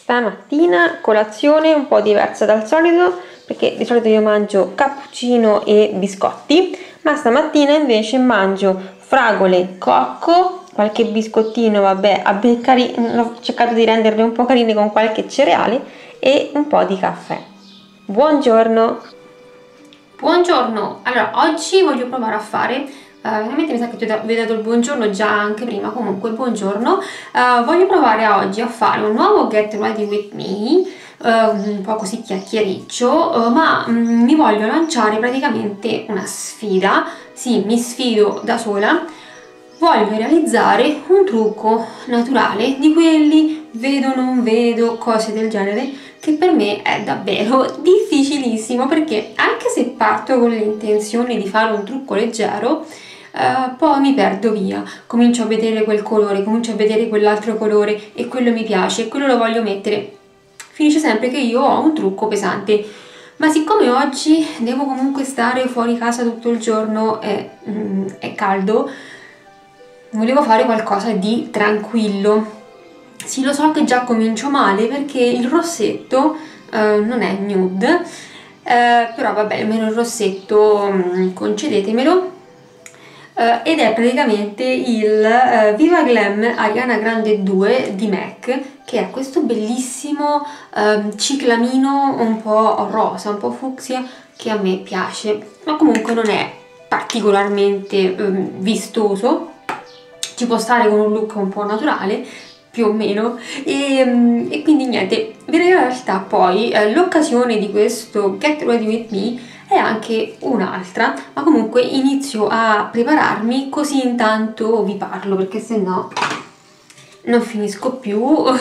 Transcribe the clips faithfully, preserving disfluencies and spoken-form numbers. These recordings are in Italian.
Stamattina colazione un po' diversa dal solito, perché di solito io mangio cappuccino e biscotti, ma stamattina invece mangio fragole, cocco, qualche biscottino, vabbè, ho cercato di renderle un po' carine con qualche cereale e un po' di caffè. Buongiorno! Buongiorno! Allora, oggi voglio provare a fare, Uh, veramente mi sa che ti ho dato il buongiorno già anche prima, comunque buongiorno. Uh, voglio provare oggi a fare un nuovo Get Ready With Me, uh, un po' così chiacchiericcio, uh, ma um, mi voglio lanciare praticamente una sfida. Sì, mi sfido da sola. Voglio realizzare un trucco naturale, di quelli vedo non vedo, cose del genere, che per me è davvero difficilissimo, perché anche se parto con l'intenzione di fare un trucco leggero, Uh, poi mi perdo via, comincio a vedere quel colore, comincio a vedere quell'altro colore e quello mi piace e quello lo voglio mettere. Finisce sempre che io ho un trucco pesante, ma siccome oggi devo comunque stare fuori casa tutto il giorno e mm, è caldo, volevo fare qualcosa di tranquillo. Sì, lo so che già comincio male perché il rossetto uh, non è nude, uh, però vabbè, almeno il rossetto um, concedetemelo. Uh, ed è praticamente il uh, Viva Glam Ariana Grande due di MAC, che è questo bellissimo uh, ciclamino un po' rosa, un po' fucsia, che a me piace, ma comunque non è particolarmente um, vistoso, ci può stare con un look un po' naturale, più o meno, e, um, e quindi niente. In realtà poi uh, l'occasione di questo Get Ready With Me e anche un'altra, ma comunque inizio a prepararmi, così intanto vi parlo, perché se no non finisco più.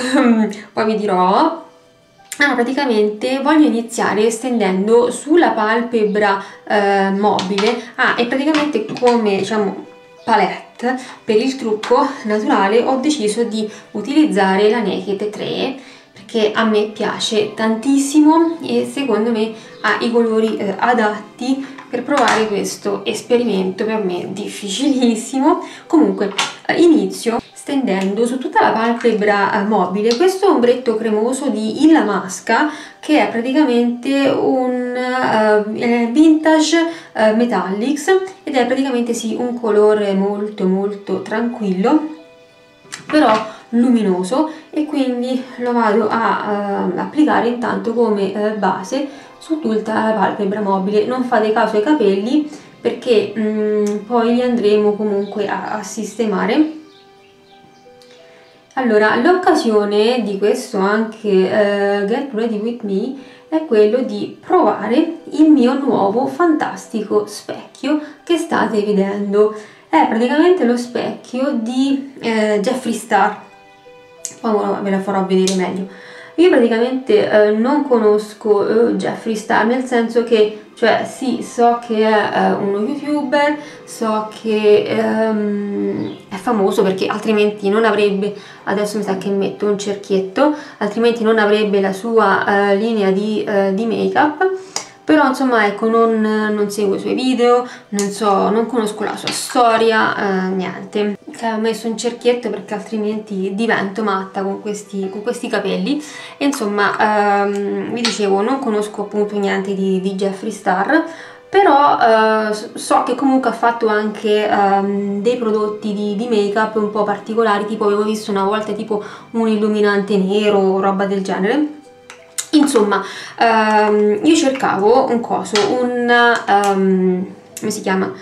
Poi vi dirò. Allora, praticamente voglio iniziare stendendo sulla palpebra eh, mobile. Ah, e praticamente come, diciamo, palette per il trucco naturale ho deciso di utilizzare la Naked tre, che a me piace tantissimo e secondo me ha i colori eh, adatti per provare questo esperimento per me difficilissimo. Comunque eh, inizio stendendo su tutta la palpebra eh, mobile questo ombretto cremoso di Illamasqua, che è praticamente un uh, vintage uh, metallics, ed è praticamente sì un colore molto molto tranquillo però luminoso, e quindi lo vado a uh, applicare intanto come uh, base su tutta la palpebra mobile. Non fate caso ai capelli perché um, poi li andremo comunque a, a sistemare. Allora, l'occasione di questo anche uh, Get Ready With Me è quello di provare il mio nuovo fantastico specchio che state vedendo. È praticamente lo specchio di eh, Jeffree Star, poi ve la farò vedere meglio. Io praticamente eh, non conosco eh, Jeffree Star, nel senso che, cioè sì, so che è eh, uno youtuber, so che ehm, è famoso perché altrimenti non avrebbe, adesso mi sa che metto un cerchietto, altrimenti non avrebbe la sua eh, linea di, eh, di make up. Però insomma ecco, non, non seguo i suoi video, non so, non conosco la sua storia, eh, niente. Ho messo un cerchietto perché altrimenti divento matta con questi, con questi capelli. E insomma, ehm, vi dicevo, non conosco appunto niente di, di Jeffree Star, però eh, so che comunque ha fatto anche ehm, dei prodotti di, di make up un po' particolari, tipo avevo visto una volta tipo un illuminante nero o roba del genere. Insomma, um, io cercavo un coso, un, um, come si chiama?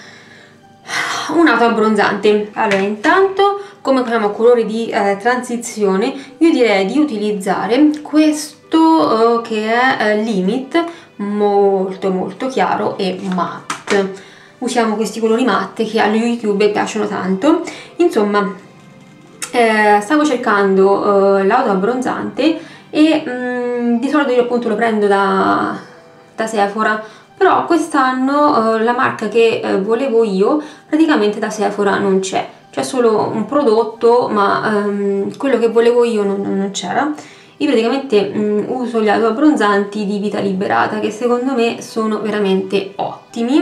Un autoabbronzante. Allora, intanto, come abbiamo colore di eh, transizione, io direi di utilizzare questo uh, che è uh, Limit, molto molto chiaro e matte. Usiamo questi colori matte che agli YouTube piacciono tanto. Insomma, eh, stavo cercando uh, l'autoabbronzante e mm, di solito io appunto lo prendo da, da Sephora, però quest'anno eh, la marca che eh, volevo io praticamente da Sephora non c'è, c'è solo un prodotto, ma ehm, quello che volevo io non, non c'era. Io praticamente mm, uso gli autoabbronzanti di Vita Liberata, che secondo me sono veramente ottimi.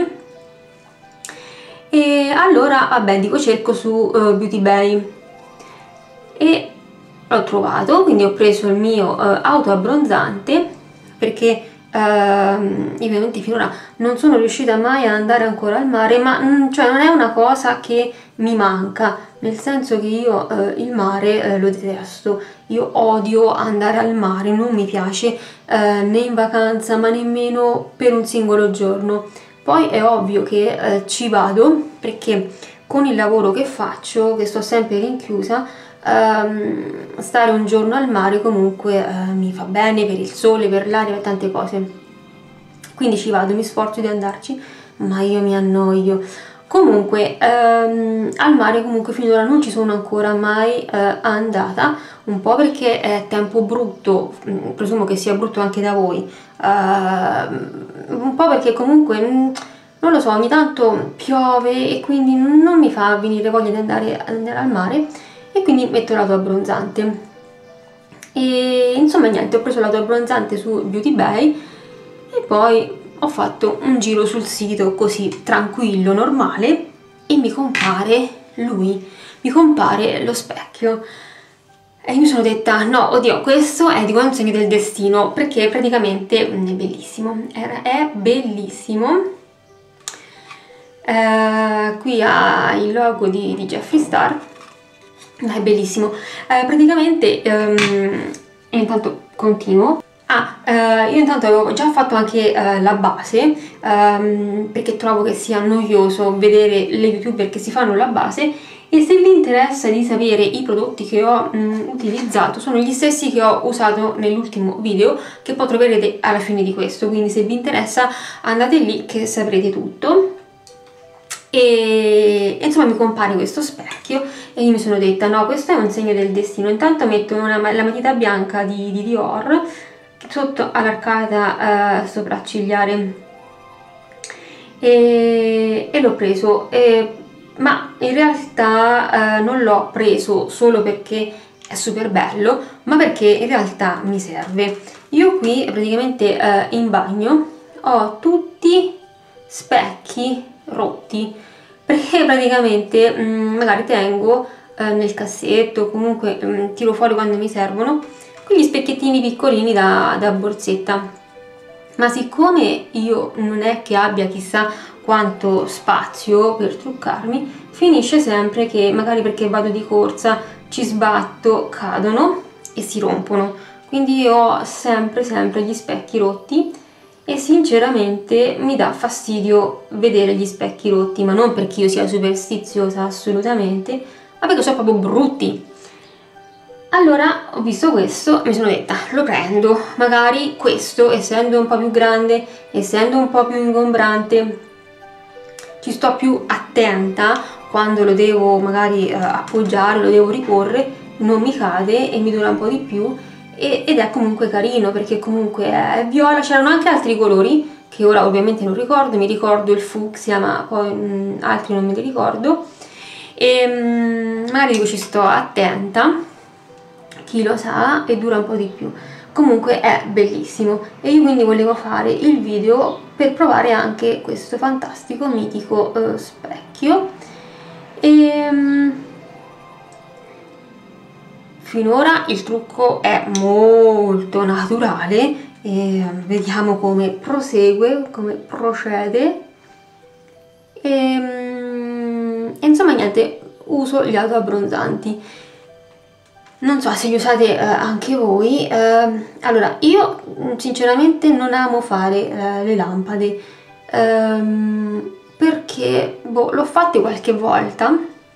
E allora vabbè, dico cerco su uh, Beauty Bay, e l'ho trovato, quindi ho preso il mio uh, autoabbronzante, perché uh, io ovviamente finora non sono riuscita mai ad andare ancora al mare, ma mm, cioè non è una cosa che mi manca, nel senso che io uh, il mare uh, lo detesto, io odio andare al mare, non mi piace uh, né in vacanza ma nemmeno per un singolo giorno. Poi è ovvio che uh, ci vado perché con il lavoro che faccio, che sto sempre rinchiusa, Um, stare un giorno al mare comunque uh, mi fa bene per il sole, per l'aria, per tante cose, quindi ci vado, mi sforzo di andarci, ma io mi annoio. Comunque um, al mare comunque finora non ci sono ancora mai uh, andata, un po' perché è tempo brutto, mh, presumo che sia brutto anche da voi, uh, un po' perché comunque mh, non lo so, ogni tanto piove e quindi non mi fa venire voglia di andare, andare al mare, e quindi metto l'autoabbronzante. E insomma niente, ho preso l'autoabbronzante su Beauty Bay e poi ho fatto un giro sul sito così tranquillo, normale, e mi compare lui, mi compare lo specchio e io mi sono detta no, oddio, questo è di un segno del destino, perché praticamente è bellissimo, è, è bellissimo. Eh, qui ha il logo di, di Jeffree Star. È bellissimo, eh, praticamente um, intanto continuo. Ah, eh, io intanto avevo già fatto anche eh, la base, um, perché trovo che sia noioso vedere le youtuber che si fanno la base, e se vi interessa di sapere i prodotti che ho um, utilizzato sono gli stessi che ho usato nell'ultimo video, che poi troverete alla fine di questo, quindi se vi interessa andate lì che saprete tutto. E insomma mi compare questo specchio e io mi sono detta no, questo è un segno del destino. Intanto metto una, la matita bianca di, di Dior sotto all'arcata uh, sopraccigliare e, e l'ho preso, e, ma in realtà uh, non l'ho preso solo perché è super bello, ma perché in realtà mi serve. Io qui praticamente uh, in bagno ho tutti specchi rotti, perché praticamente mh, magari tengo eh, nel cassetto, comunque mh, tiro fuori quando mi servono, quegli specchiettini piccolini da, da borsetta, ma siccome io non è che abbia chissà quanto spazio per truccarmi, finisce sempre che magari perché vado di corsa ci sbatto, cadono e si rompono, quindi io ho sempre sempre gli specchi rotti. E sinceramente mi dà fastidio vedere gli specchi rotti, ma non perché io sia superstiziosa assolutamente, ma perché sono proprio brutti. Allora ho visto questo e mi sono detta lo prendo, magari questo essendo un po' più grande, essendo un po' più ingombrante, ci sto più attenta quando lo devo magari eh, appoggiare, lo devo riporre, non mi cade e mi dura un po' di più. Ed è comunque carino perché comunque è viola, c'erano anche altri colori che ora ovviamente non ricordo, mi ricordo il fucsia ma poi mh, altri non me li ricordo, e mh, magari dico ci sto attenta, chi lo sa, e dura un po' di più. Comunque è bellissimo e io quindi volevo fare il video per provare anche questo fantastico mitico uh, specchio. E mh, finora il trucco è molto naturale e vediamo come prosegue, come procede. E, e insomma niente, uso gli autoabbronzanti. Non so se li usate eh, anche voi. Eh, allora, io sinceramente non amo fare eh, le lampade ehm, perché boh, l'ho fatte qualche volta,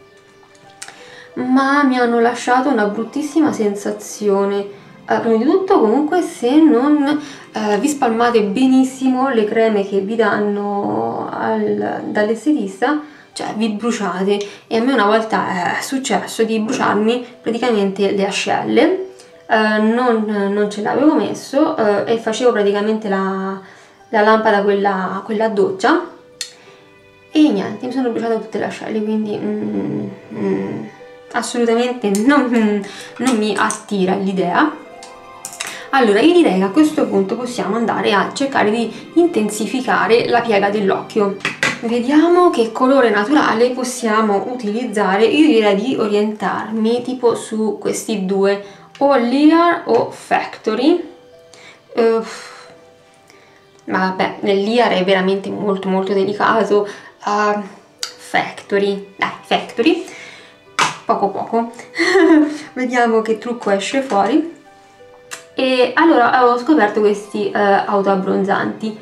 ma mi hanno lasciato una bruttissima sensazione. Uh, prima di tutto comunque se non uh, vi spalmate benissimo le creme che vi danno dall'estetista, cioè vi bruciate, e a me una volta è successo di bruciarmi praticamente le ascelle, uh, non, non ce l'avevo messo uh, e facevo praticamente la, la lampada quella, quella a doccia e niente, mi sono bruciate tutte le ascelle, quindi mm, mm, assolutamente non, non mi attira l'idea. Allora io direi che a questo punto possiamo andare a cercare di intensificare la piega dell'occhio. Vediamo che colore naturale possiamo utilizzare. Io direi di orientarmi tipo su questi due, o Lear o Factory. uh, ma vabbè, nel Lear è veramente molto molto delicato. uh, Factory, dai, Factory, poco poco. Vediamo che trucco esce fuori. E allora avevo scoperto questi uh, autoabbronzanti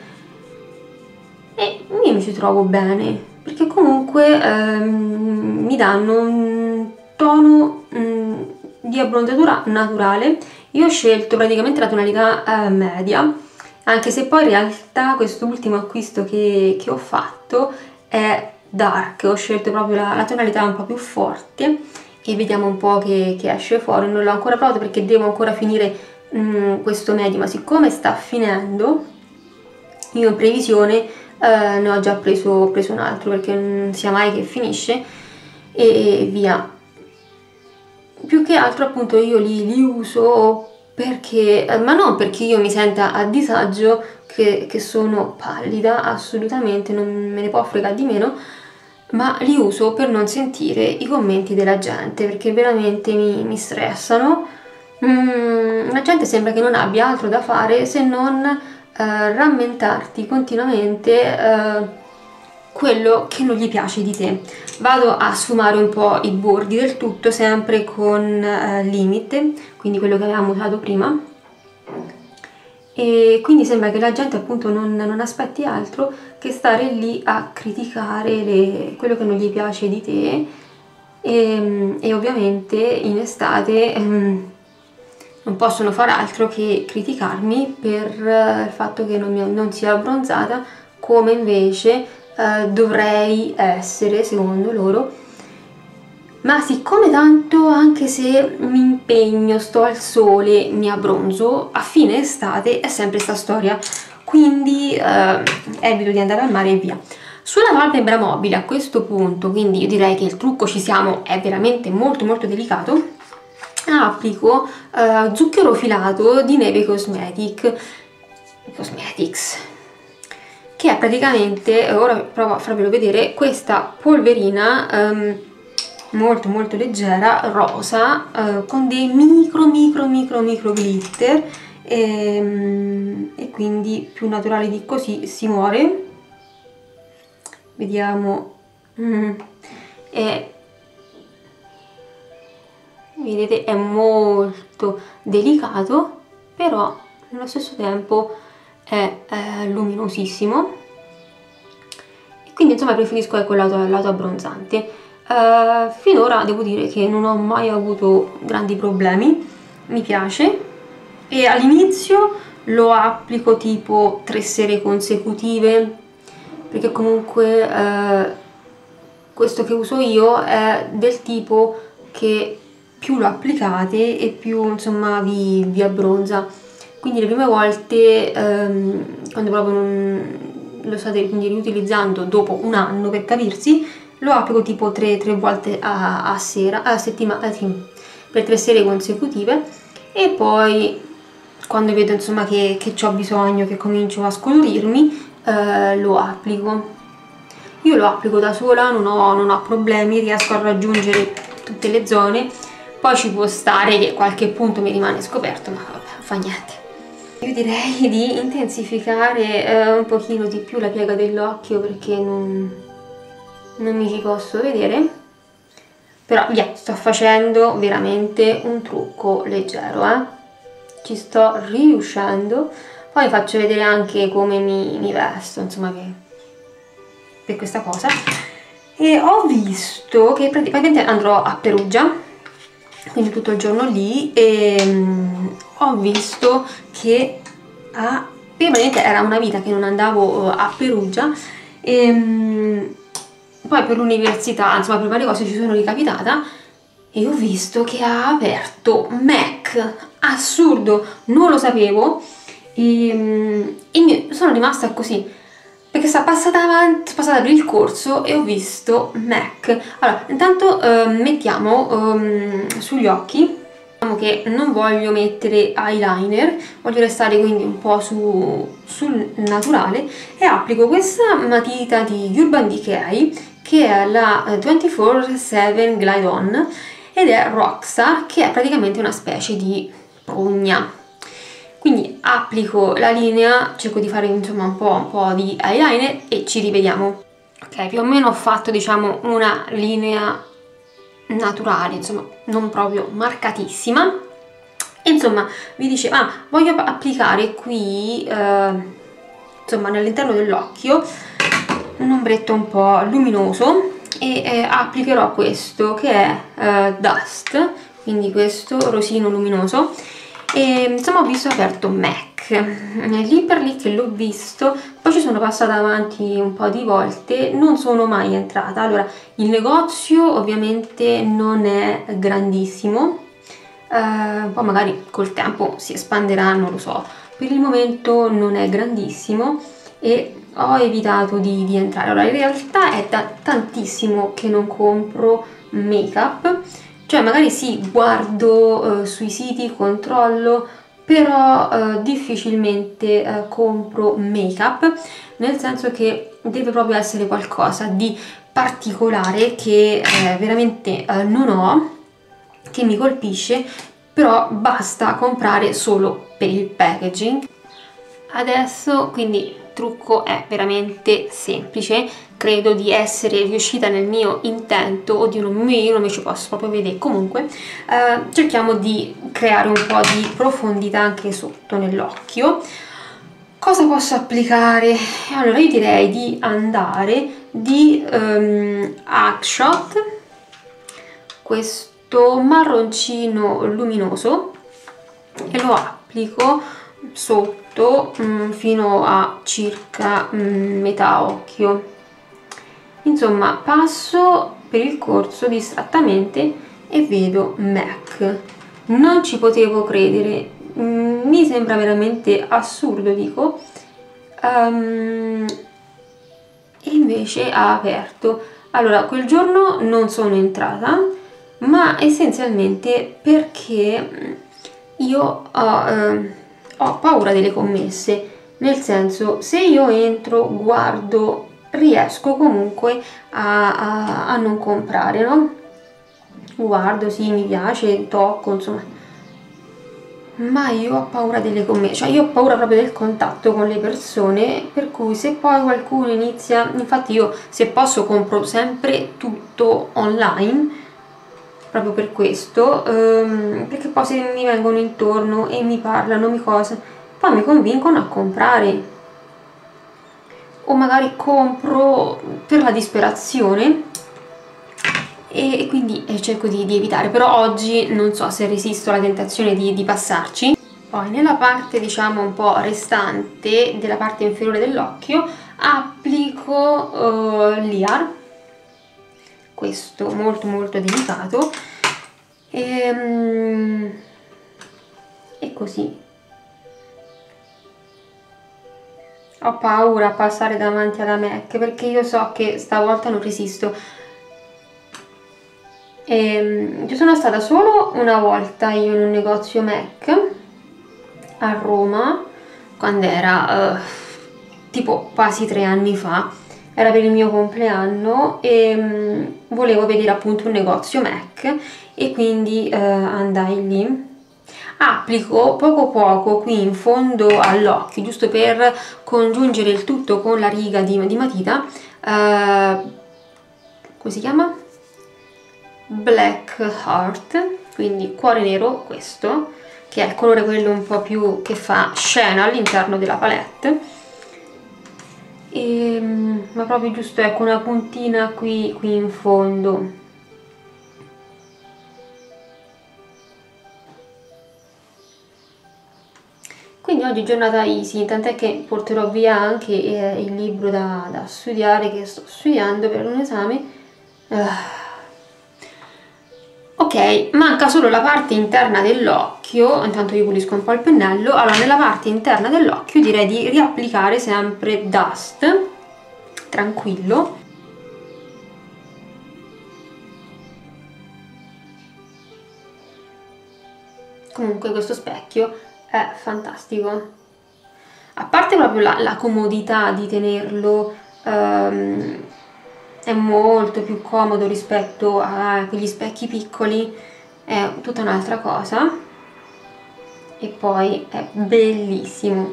e io mi ci trovo bene, perché comunque um, mi danno un tono um, di abbronzatura naturale. Io ho scelto praticamente la tonalità uh, media, anche se poi in realtà questo ultimo acquisto che, che ho fatto è dark. Ho scelto proprio la, la tonalità un po' più forte e vediamo un po' che, che esce fuori. Non l'ho ancora provato perché devo ancora finire mh, questo medio, ma siccome sta finendo, io in previsione eh, ne ho già preso, preso un altro, perché non sia mai che finisce e via. Più che altro appunto io li, li uso perché, eh, ma non perché io mi senta a disagio che, che sono pallida, assolutamente, non me ne può fregare di meno, ma li uso per non sentire i commenti della gente, perché veramente mi, mi stressano. Mm, la gente sembra che non abbia altro da fare se non eh, rammentarti continuamente eh, quello che non gli piace di te. Vado a sfumare un po' i bordi del tutto, sempre con eh, limite, quindi quello che avevamo usato prima, e quindi sembra che la gente appunto non, non aspetti altro che stare lì a criticare le, quello che non gli piace di te. E, e ovviamente in estate ehm, non possono far altro che criticarmi per uh, il fatto che non, mi, non sia abbronzata come invece uh, dovrei essere secondo loro. Ma siccome tanto, anche se mi impegno, sto al sole, mi abbronzo, a fine estate è sempre sta storia, quindi uh, evito di andare al mare e via. Sulla palpebra mobile a questo punto, quindi io direi che il trucco ci siamo, è veramente molto molto delicato, applico uh, zucchero filato di Neve Cosmetic, Cosmetics, che è praticamente, ora provo a farvelo vedere, questa polverina um, molto molto leggera, rosa, uh, con dei micro micro micro micro glitter, e, e quindi più naturale di così si muore. Vediamo, mm. e vedete è molto delicato, però nello stesso tempo è, è luminosissimo, e quindi insomma preferisco ecco l'auto, l'auto abbronzante. Uh, finora devo dire che non ho mai avuto grandi problemi, mi piace, e all'inizio lo applico tipo tre sere consecutive, perché comunque uh, questo che uso io è del tipo che più lo applicate e più insomma vi, vi abbronza. Quindi le prime volte um, quando proprio non lo state quindi riutilizzando dopo un anno, per capirsi, lo applico tipo tre volte a, a sera, a settimana, per tre sere consecutive, e poi quando vedo insomma che, che ho bisogno, che comincio a scolorirmi, eh, lo applico. Io lo applico da sola, non ho, non ho problemi, riesco a raggiungere tutte le zone. Poi ci può stare che qualche punto mi rimane scoperto, ma vabbè, non fa niente. Io direi di intensificare eh, un pochino di più la piega dell'occhio, perché non... non mi ci posso vedere, però via, yeah, sto facendo veramente un trucco leggero, eh? Ci sto riuscendo. Poi vi faccio vedere anche come mi, mi vesto, insomma, per, per questa cosa. E ho visto che praticamente andrò a Perugia, quindi tutto il giorno lì, e um, ho visto che a, praticamente era una vita che non andavo a Perugia, e um, poi per l'università, insomma per varie cose ci sono ricapitata e ho visto che ha aperto Mac. Assurdo, non lo sapevo, e, e mi sono rimasta così, perché sta passata avanti, passata per il corso e ho visto Mac. Allora, intanto eh, mettiamo um, sugli occhi. Diciamo che non voglio mettere eyeliner, voglio restare quindi un po' su, sul naturale, e applico questa matita di Urban Decay che è la ventiquattro sette Glide On, ed è Rockstar, che è praticamente una specie di prugna. Quindi applico la linea, cerco di fare insomma un po', un po' di eyeliner e ci rivediamo. Ok, più o meno ho fatto diciamo una linea naturale, insomma non proprio marcatissima. E insomma vi dicevo, ah, voglio applicare qui, eh, insomma nell'interno dell'occhio, un ombretto un po' luminoso e eh, applicherò questo che è eh, Dust, quindi questo rosino luminoso. E insomma ho visto aperto M A C, lì per lì che l'ho visto, poi ci sono passata avanti un po' di volte, non sono mai entrata. Allora, il negozio ovviamente non è grandissimo, eh, poi magari col tempo si espanderà, non lo so, per il momento non è grandissimo e ho evitato di, di entrare. Allora, in realtà è da tantissimo che non compro make up. Cioè magari sì, guardo eh, sui siti, controllo, però eh, difficilmente eh, compro make up, nel senso che deve proprio essere qualcosa di particolare che eh, veramente eh, non ho, che mi colpisce, però basta comprare solo per il packaging. Adesso quindi il trucco è veramente semplice, credo di essere riuscita nel mio intento. Oddio, non mi, io non mi ci posso proprio vedere. Comunque eh, cerchiamo di creare un po' di profondità anche sotto nell'occhio. Cosa posso applicare? Allora io direi di andare di um, Hugshot, questo marroncino luminoso, e lo applico sotto mh, fino a circa mh, metà occhio. Insomma, passo per il corso distrattamente e vedo M A C. Non ci potevo credere, mh, mi sembra veramente assurdo, dico. Um, e invece ha aperto. Allora, quel giorno non sono entrata, ma essenzialmente perché io ho... Eh, ho paura delle commesse, nel senso, se io entro, guardo, riesco comunque a, a, a non comprare, no? Guardo, sì, mi piace, tocco, insomma, ma io ho paura delle commesse, cioè io ho paura proprio del contatto con le persone, per cui se poi qualcuno inizia, infatti io se posso compro sempre tutto online, proprio per questo, ehm, perché poi se mi vengono intorno e mi parlano, mi cosa, poi mi convincono a comprare, o magari compro per la disperazione e, e quindi eh, cerco di, di evitare. Però oggi non so se resisto alla tentazione di, di passarci. Poi nella parte diciamo un po' restante della parte inferiore dell'occhio applico uh, l'I A R, questo molto molto delicato, e, e così. Ho paura a passare davanti alla M A C perché io so che stavolta non resisto. E, ci sono stata solo una volta io in un negozio M A C a Roma, quando era uh, tipo quasi tre anni fa. Era per il mio compleanno e um, volevo vedere appunto un negozio M A C e quindi uh, andai lì. Applico poco poco qui in fondo all'occhio, giusto per congiungere il tutto con la riga di, di matita, uh, come si chiama? Black Heart, quindi cuore nero, questo, che è il colore quello un po' più che fa scena all'interno della palette. E, ma proprio giusto, ecco, una puntina qui, qui in fondo. Quindi oggi giornata easy, tant'è che porterò via anche eh, il libro da, da studiare, che sto studiando per un esame. Uh. Ok, manca solo la parte interna dell'occhio. Intanto io pulisco un po' il pennello. Allora, nella parte interna dell'occhio direi di riapplicare sempre Dust, tranquillo. Comunque questo specchio è fantastico, a parte proprio la, la comodità di tenerlo, um, è è molto più comodo rispetto a quegli specchi piccoli, è tutta un'altra cosa, e poi è bellissimo.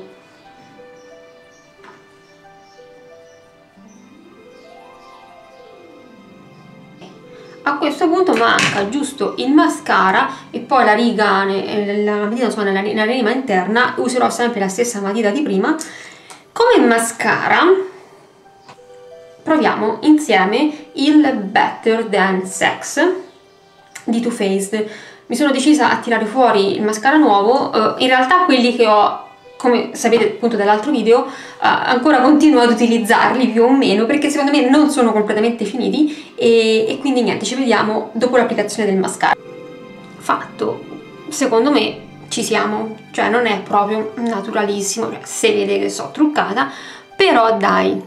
A questo punto manca giusto il mascara e poi la riga, la matita, insomma, nella rima interna userò sempre la stessa matita di prima. Come mascara proviamo insieme il Better Than Sex di Too Faced. Mi sono decisa a tirare fuori il mascara nuovo, in realtà quelli che ho, come sapete appunto dall'altro video, uh, ancora continuo ad utilizzarli più o meno perché secondo me non sono completamente finiti, e, e quindi niente, ci vediamo dopo l'applicazione del mascara. Fatto, secondo me ci siamo, cioè non è proprio naturalissimo, cioè, si vede che sono truccata, però dai,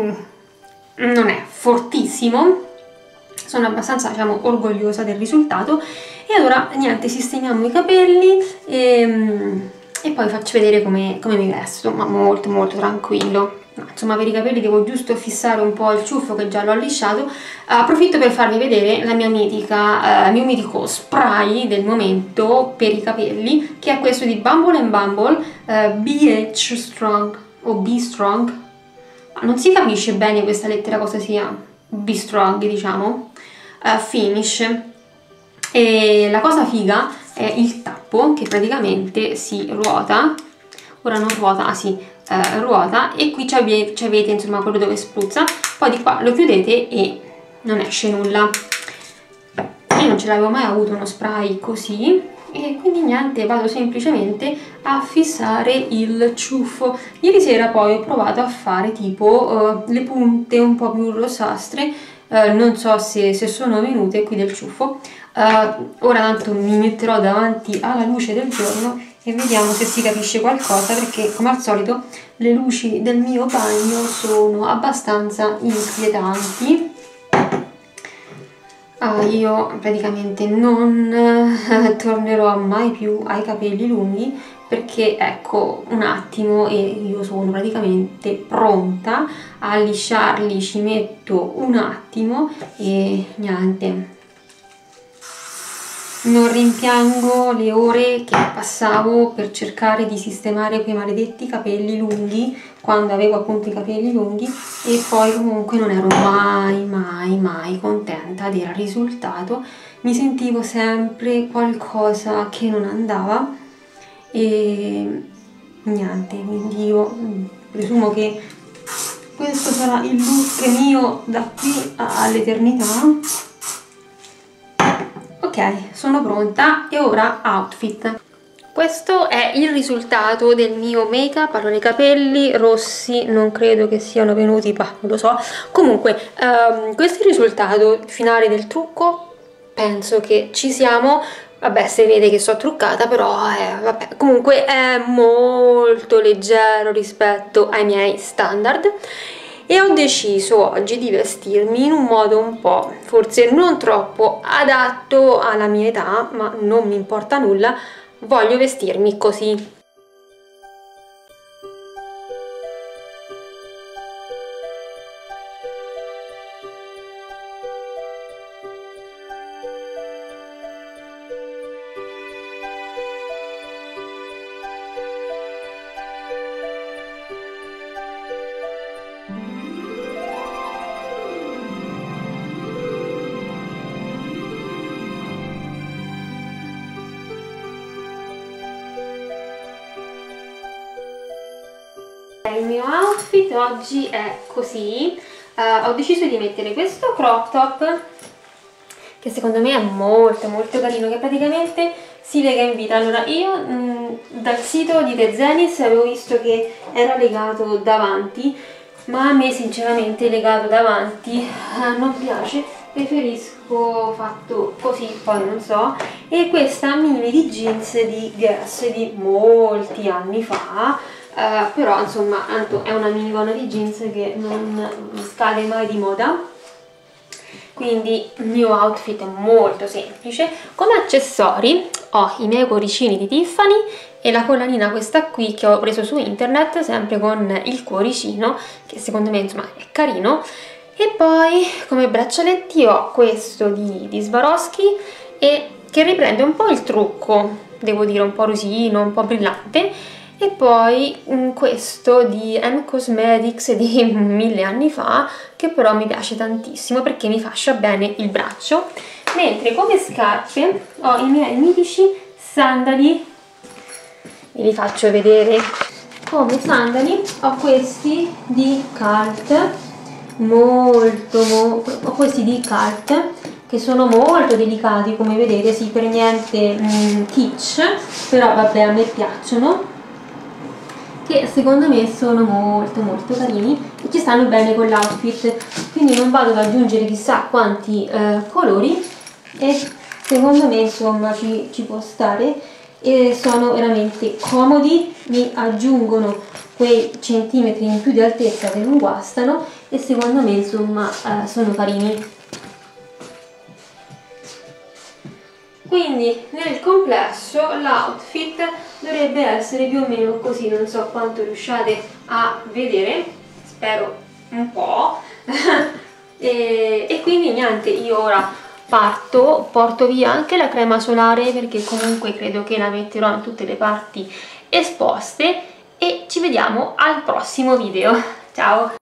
non è fortissimo, sono abbastanza, diciamo, orgogliosa del risultato. E allora niente, sistemiamo i capelli e... e poi faccio vedere come, come mi vesto, ma molto molto tranquillo. Insomma, per i capelli devo giusto fissare un po' il ciuffo che già l'ho lisciato. Approfitto per farvi vedere la mia mitica, eh, il mio mitico spray del momento per i capelli, che è questo di Bumble and Bumble, eh, B H Strong o Be Strong. Non si capisce bene questa lettera cosa sia, Be Strong diciamo, eh, Finish. E la cosa figa è il tappo che praticamente si ruota, ora non ruota, ah sì, eh, ruota, e qui avete insomma quello dove spruzza, poi di qua lo chiudete e non esce nulla. Io non ce l'avevo mai avuto uno spray così, e quindi niente, vado semplicemente a fissare il ciuffo. Ieri sera poi ho provato a fare tipo uh, le punte un po' più rossastre, uh, non so se, se sono venute qui del ciuffo. Uh, ora tanto mi metterò davanti alla luce del giorno e vediamo se si capisce qualcosa, perché come al solito le luci del mio bagno sono abbastanza inquietanti. Uh, io praticamente non uh, tornerò mai più ai capelli lunghi, perché ecco, un attimo e io sono praticamente pronta a lisciarli, ci metto un attimo e niente. Non rimpiango le ore che passavo per cercare di sistemare quei maledetti capelli lunghi, quando avevo appunto i capelli lunghi, e poi comunque non ero mai, mai, mai contenta del risultato. Mi sentivo sempre qualcosa che non andava e niente, quindi io presumo che questo sarà il look mio da qui all'eternità. Ok, sono pronta e ora outfit. Questo è il risultato del mio make up. Allora, i capelli rossi non credo che siano venuti, ma non lo so. Comunque, um, questo è il risultato finale del trucco. Penso che ci siamo. Vabbè, si vede che sono truccata, però eh, vabbè, comunque è molto leggero rispetto ai miei standard. E ho deciso oggi di vestirmi in un modo un po', forse non troppo adatto alla mia età, ma non mi importa nulla, voglio vestirmi così. Il mio outfit oggi è così. Uh, ho deciso di mettere questo crop top che secondo me è molto molto carino, che praticamente si lega in vita. Allora, io mh, dal sito di The Zenith avevo visto che era legato davanti, ma a me sinceramente legato davanti uh, non piace, preferisco fatto così, poi non so. E questa mini di jeans di Guess di molti anni fa. Uh, però insomma è una minigonna di jeans che non scade mai di moda, quindi il mio outfit è molto semplice. Come accessori ho i miei cuoricini di Tiffany e la collanina questa qui che ho preso su internet, sempre con il cuoricino, che secondo me insomma è carino. E poi come braccialetti ho questo di, di Swarovski, e che riprende un po' il trucco, devo dire, un po' rosino, un po' brillante, e poi mh, questo di M Cosmetics di mille anni fa, che però mi piace tantissimo perché mi fascia bene il braccio. Mentre come scarpe ho i miei mitici sandali, ve li faccio vedere. Come sandali ho questi di Cult, molto, molto, ho questi di Cult che sono molto delicati, come vedete, sì, per niente mm, kitsch, però vabbè, a me piacciono, che secondo me sono molto molto carini e ci stanno bene con l'outfit, quindi non vado ad aggiungere chissà quanti eh, colori, e secondo me insomma ci, ci può stare, e sono veramente comodi, mi aggiungono quei centimetri in più di altezza che non guastano, e secondo me insomma eh, sono carini. Quindi nel complesso l'outfit dovrebbe essere più o meno così, non so quanto riusciate a vedere, spero un po'. e, e quindi niente, io ora parto, porto via anche la crema solare perché comunque credo che la metterò in tutte le parti esposte, e ci vediamo al prossimo video. Ciao!